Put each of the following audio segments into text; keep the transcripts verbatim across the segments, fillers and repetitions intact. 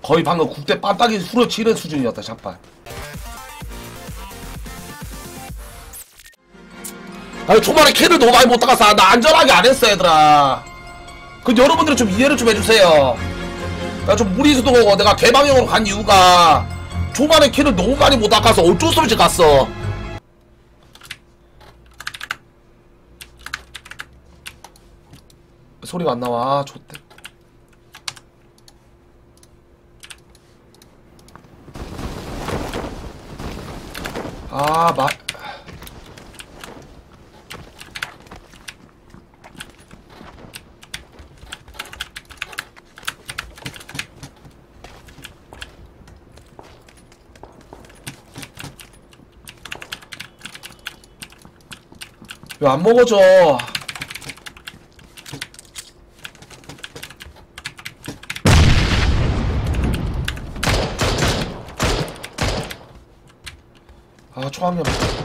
거의 방금 국대 빤딱이 후려치는 수준이었다. 샷발. 아니 초반에 킬을 너무 많이 못 따가서 나 안전하게 안 했어 얘들아. 그 여러분들은 좀 이해를 좀 해주세요. 나 좀 무리수도 내가 개방형으로 간 이유가 초반에 킬을 너무 많이 못 닦아서 어쩔 수 없이 갔어. 소리가 안 나와. 아, 좋대. 아, 마. 왜 안 먹어져? 아, 초학년.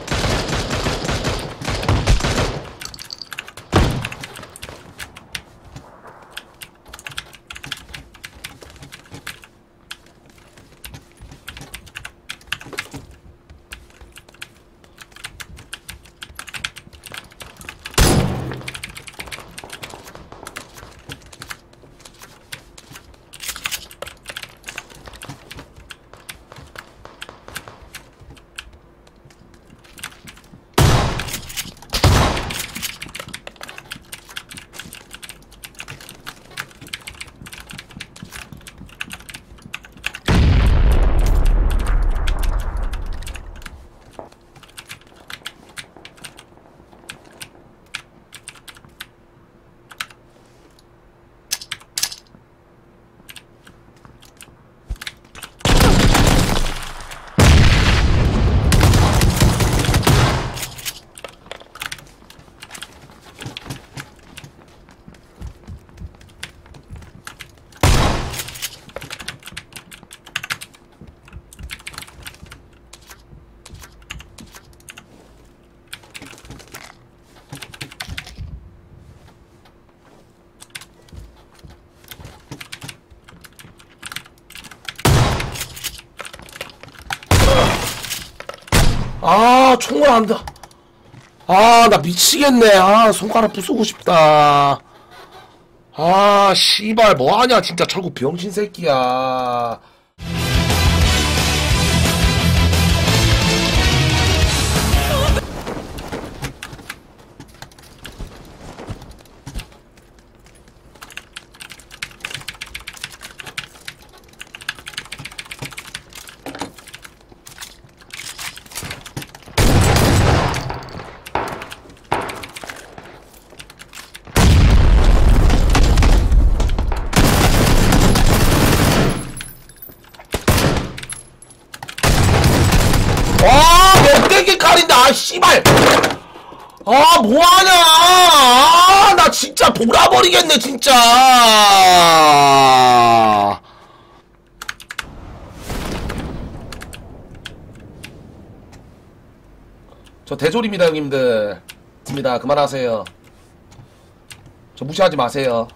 아, 총을 안 다. 아, 나 미치겠네. 아, 손가락 부수고 싶다. 아, 씨발, 뭐하냐, 진짜. 철구 병신 새끼야. 아, 멧돼지 칼인데, 아, 씨발! 아, 뭐하냐! 아, 나 진짜 돌아버리겠네, 진짜! 저 대졸입니다, 형님들. 입니다. 그만하세요. 저 무시하지 마세요.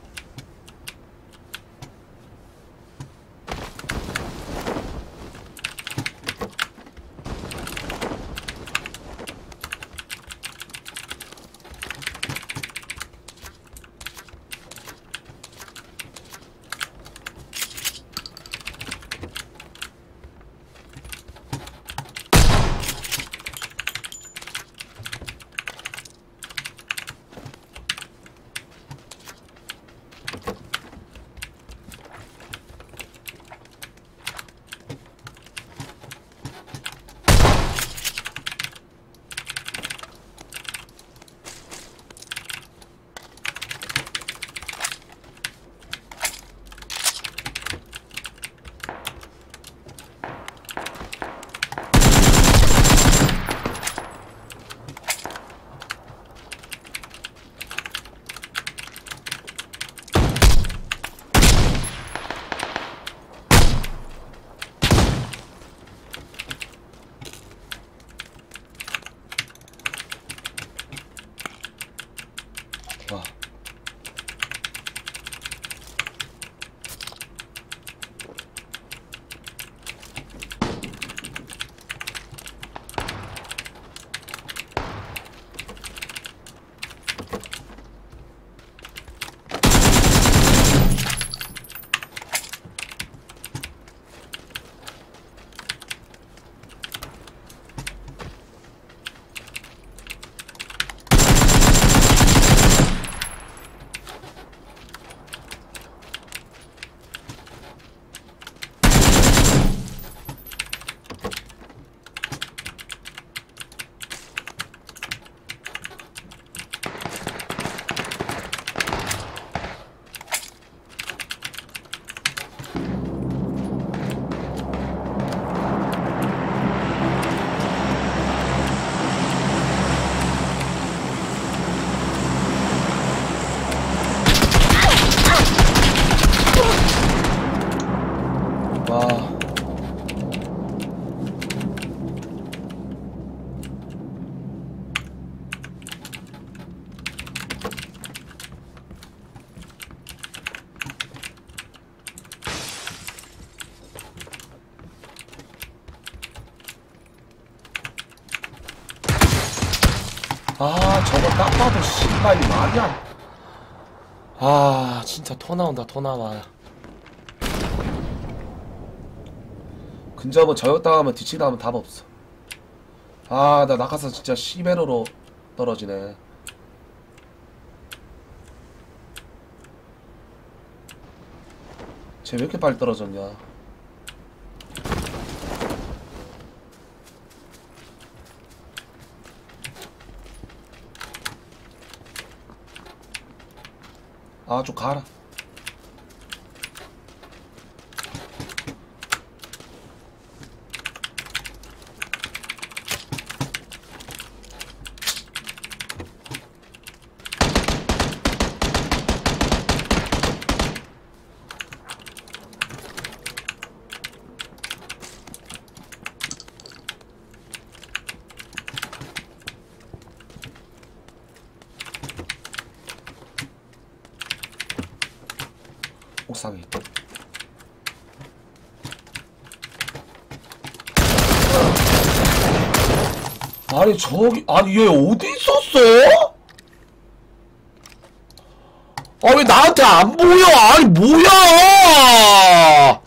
와. 아, 저거 딱 봐도 씨발 말이야. 아, 진짜 토 나온다, 토 나와. 근접은 저격당하면 뒤치당하면 답 없어. 아, 나 낙하산 진짜 시베로로 떨어지네. 쟤 왜 이렇게 빨리 떨어졌냐. 아, 좀 가라. 옥상에 있다. 아니 저기 아니 얘 어디 있었어? 아 왜 나한테 안 보여? 아니 뭐야?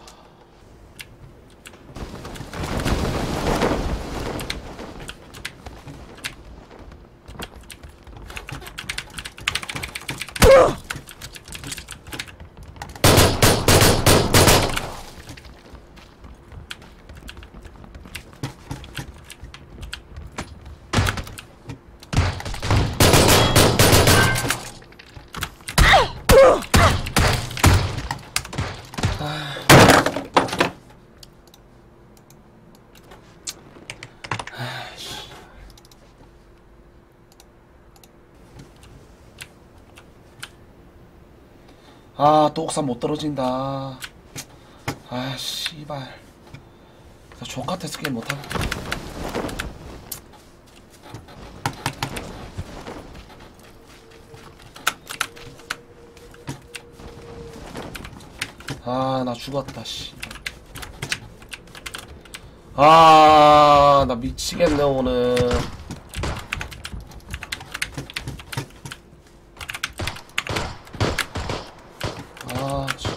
아, 또 옥상 못 떨어진다. 아, 씨발. 나 족같아서 게임 못하고. 아, 나 죽었다, 씨. 아, 나 미치겠네, 오늘. 아, 참.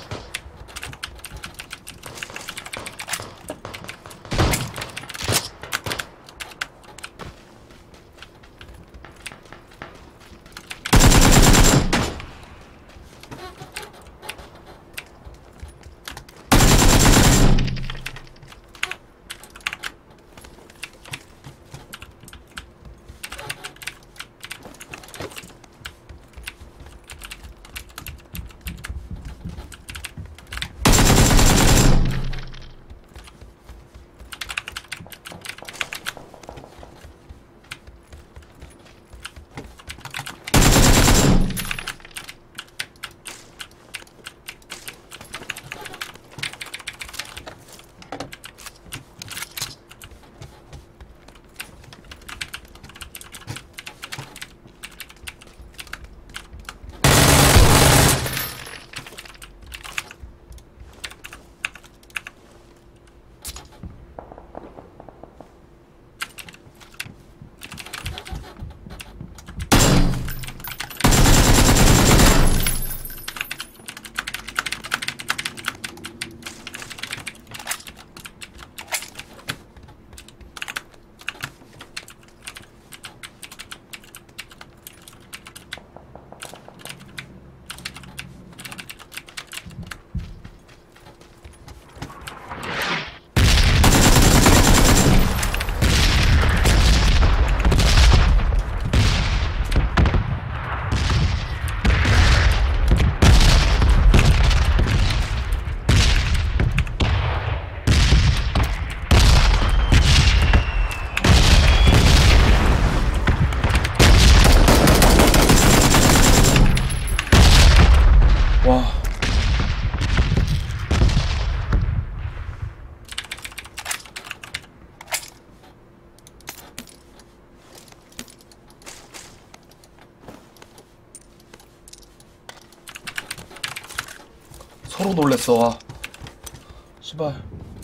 서로 놀랬어. 씨발.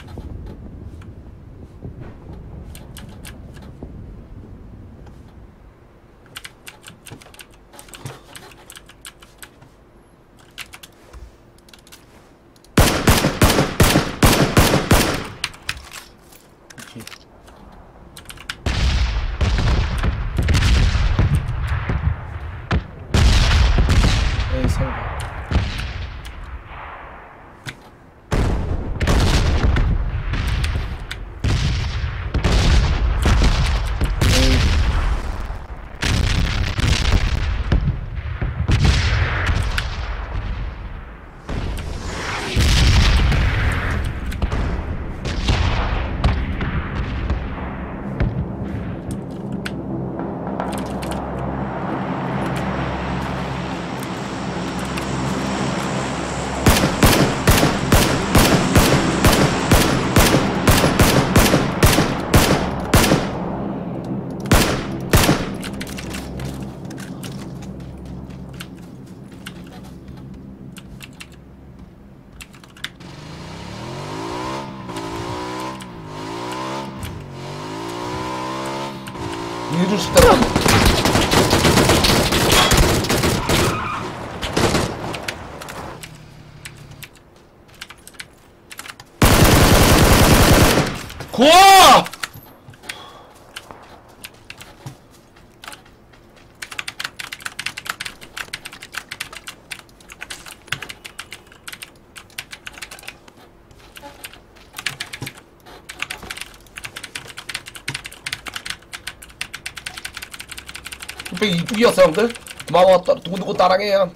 에이 설마. 이해줄수 있다고. 고아! 뚝배기 이쁘기였어 형들? 고마워. 누구누구 따랑해요.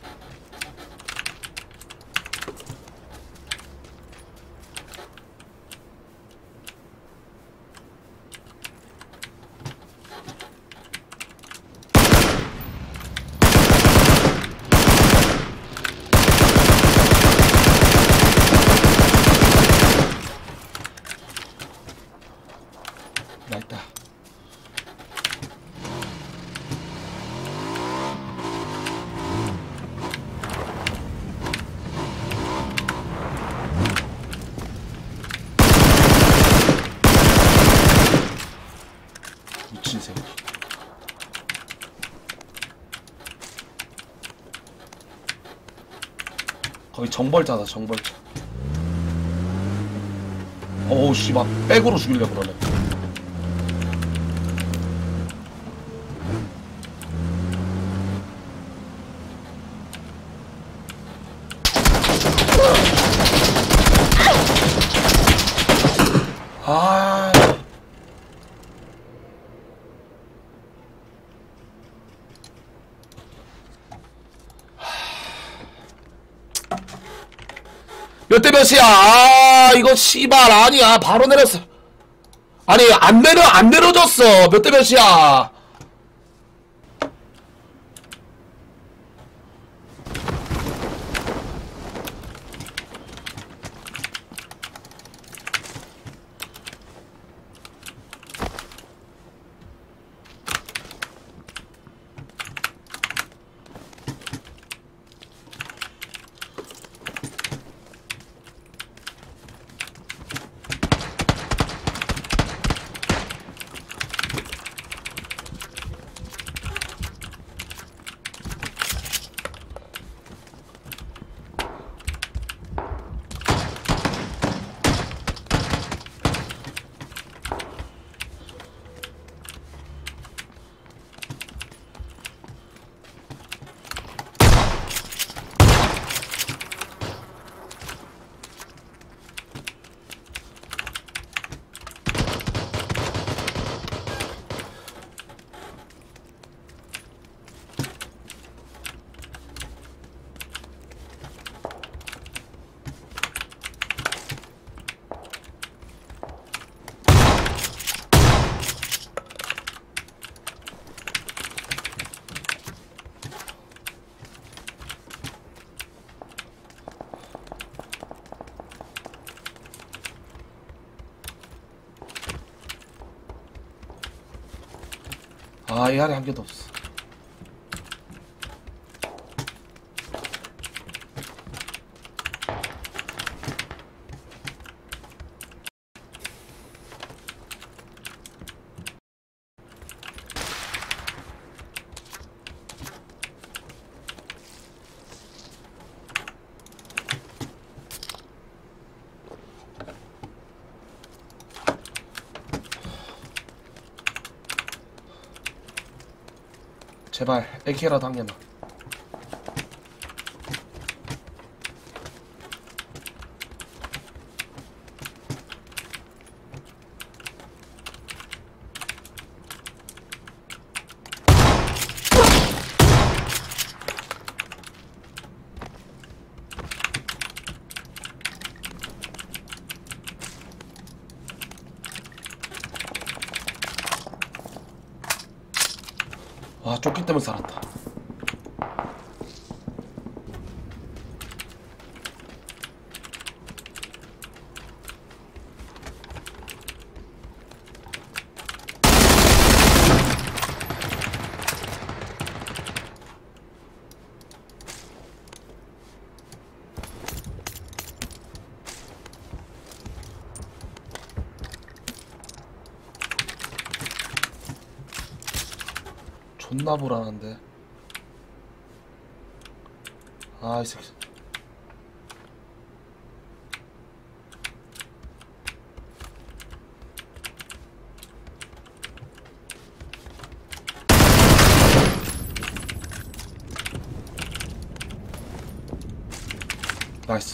나 있다. 미친 새끼. 거기 정벌자다 정벌자. 어우 씨발 백으로 죽이려고 그러네. 아. 몇 대 몇이야? 아 이거 씨발 아니야. 바로 내렸어. 아니 안 내려 안 내려졌어. 몇 대 몇이야? 아, 이 안에 한 개도 없어. 제발 에이케이라도 한 개만. 와, 쫓기 때문에 살았다. 존나 불안한데. 아, 이 새끼. 나이스.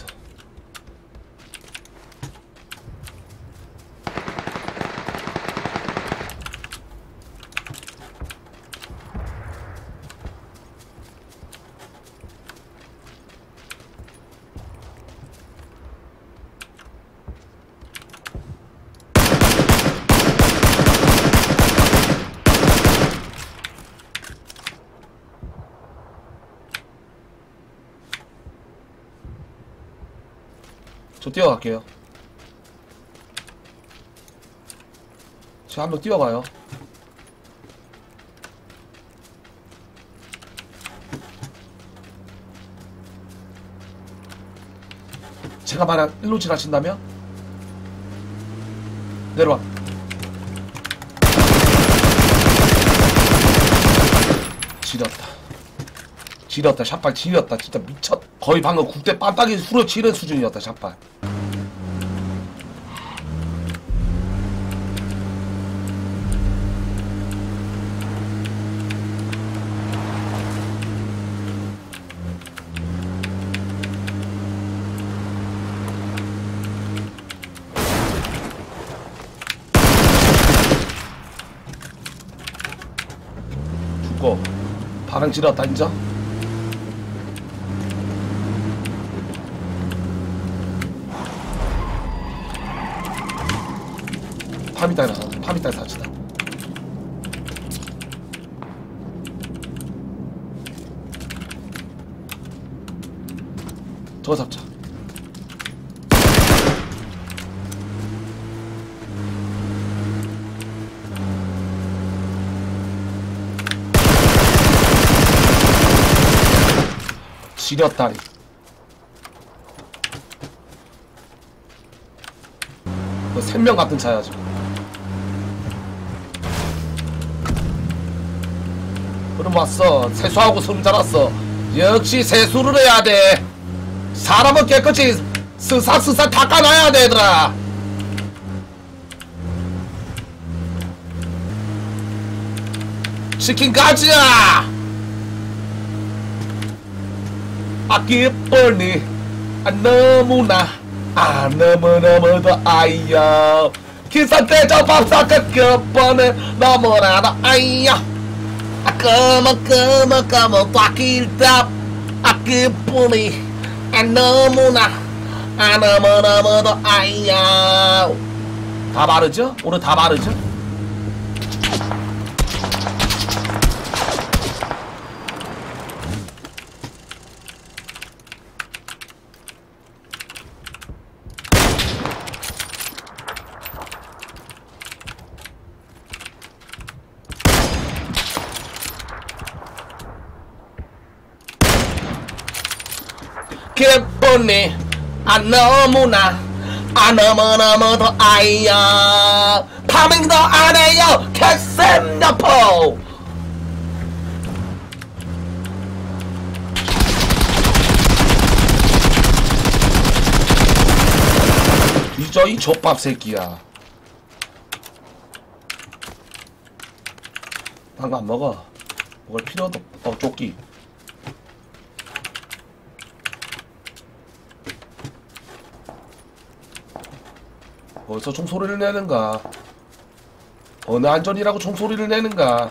저 뛰어갈게요. 제가 한번 뛰어가요. 제가 만약 일로 지나친다면 내려와. 지렸다. 지렸다. 샷발 지렸다. 진짜 미쳤. 거의 방금 국대 빤딱이 후려치는 수준이었다. 샷발. 죽고 반응 지렸다. 인정? 파미따이 나가. 파미따이 사치다. 저거 잡자. 지렸다니. 너 생명 같은 차야 지금. 그럼 왔어. 세수하고 숨 잘았어. 역시 세수를 해야 돼. 사람은 깨끗이 스사스사 닦아놔야 돼, 얘들아. 치킨 가지야. 아 기쁘니 아 너무나 아 너무너무도 아이야. 기사대저 밥사끝 끝번에 너무나도 아이야. 아 come on come on come on 꽉길답 아 기쁘니 아 너무나 아 너무너무도 아이야. 다 바르죠? 오늘 다 바르죠? 기쁘니 아 너무나 아 너무너무도 아이야. 파밍도 안해요 캐셈 여포. 뒤져 이 족밥 새끼야. 난 거 안 먹어. 먹을 필요도 없다. 어, 조끼. 어디서 총소리를 내는가? 어느 안전이라고 총소리를 내는가?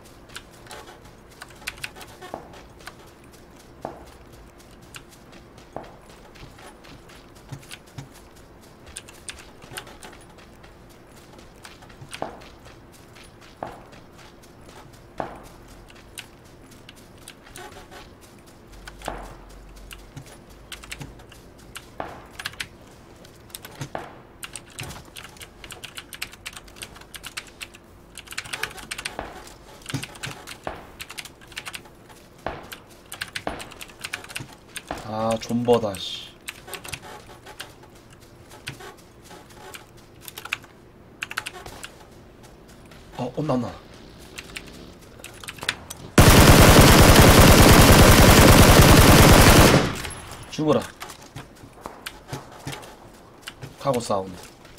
아, 존버다, 씨. 어, 온나, 온나. 죽어라. 카고 사운드.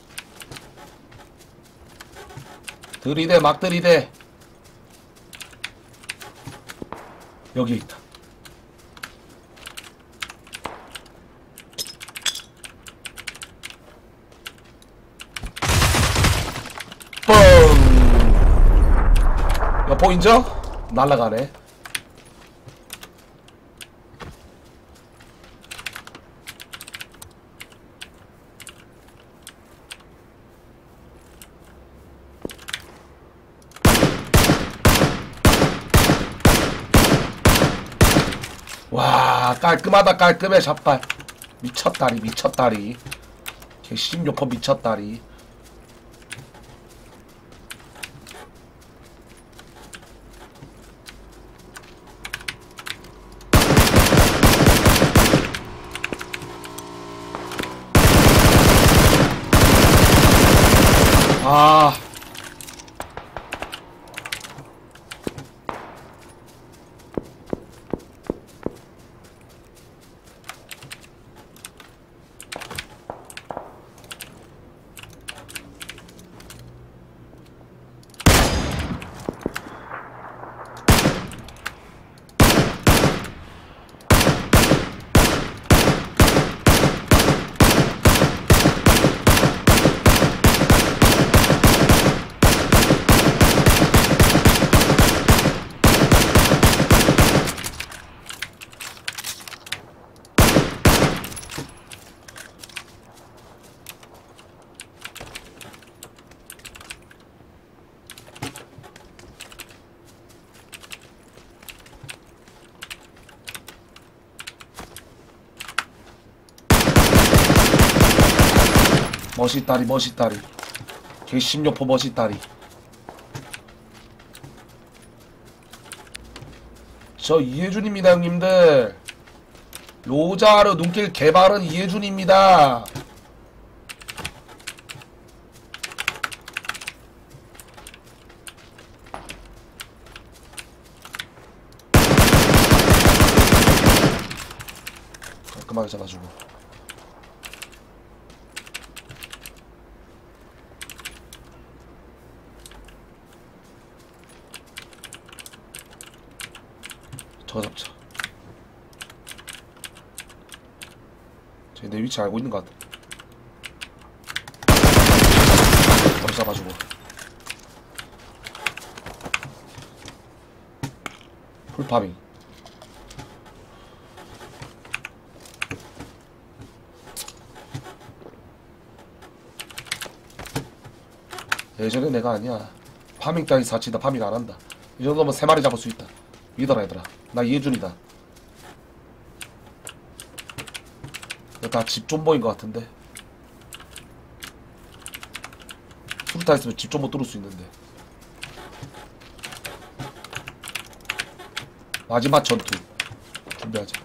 들이대, 막 들이대. 여기 있다. 뻥! 여포 인정? 날라가네. 와, 깔끔하다. 깔끔해. 샷발 미쳤다리. 미쳤다리. 개십육퍼 미쳤다리. 아, 멋있다리. 멋있다리. 개십육퍼 멋있다리. 저 이해준입니다, 형님들. 로자르 눈길 개발은 이해준입니다. 깔끔하게 잡아주고. 저거 잡자. 쟤 내 위치 알고 있는 것 같아. 머리 잡아주고. 풀파밍. 예전에 내가 아니야. 파밍 따위 사치다. 파밍 안 한다. 이 정도면 세 마리 잡을 수 있다. 믿어라, 얘들아. 나 이해준이다. 이거 다 집존버인 것 같은데. 수류탄 있으면 집존버 뚫을 수 있는데. 마지막 전투 준비하자.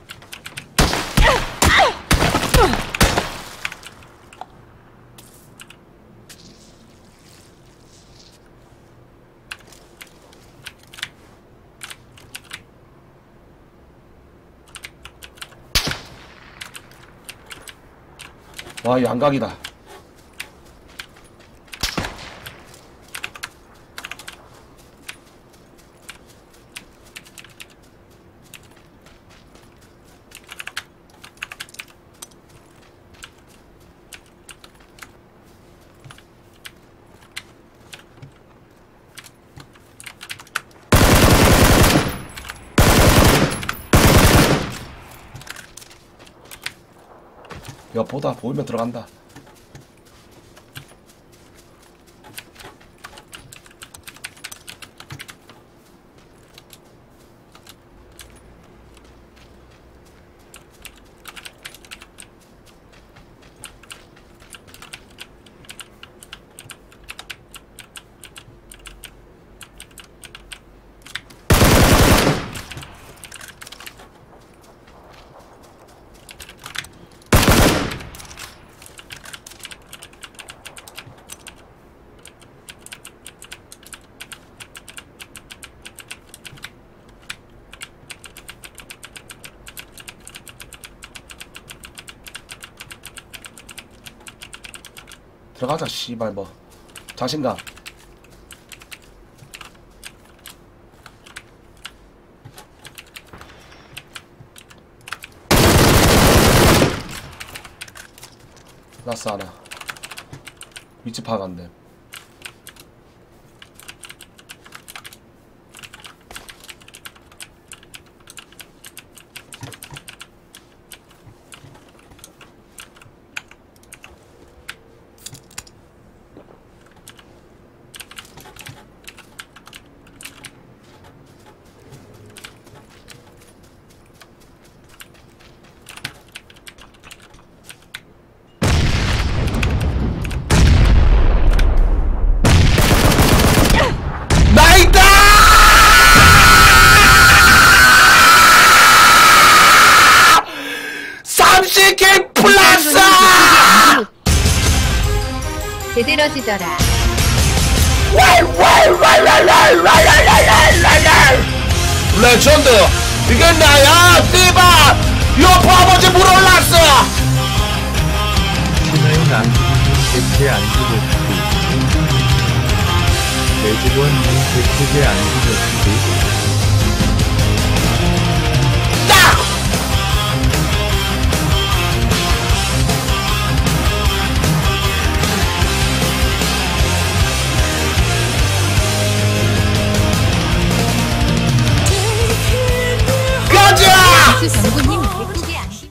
와, 양각이다. 야 보다 보이면 들어간다. 들어가자 씨발 뭐 자신감. 라스 하나 위치 파악 안됨. 제대로지더라. 레전드 이게 나야 띠바 여포 아버지 물 올랐어. 신하인 안 죽이는 대체 안 죽였지. 내 직원 님 대체제 안 죽였지.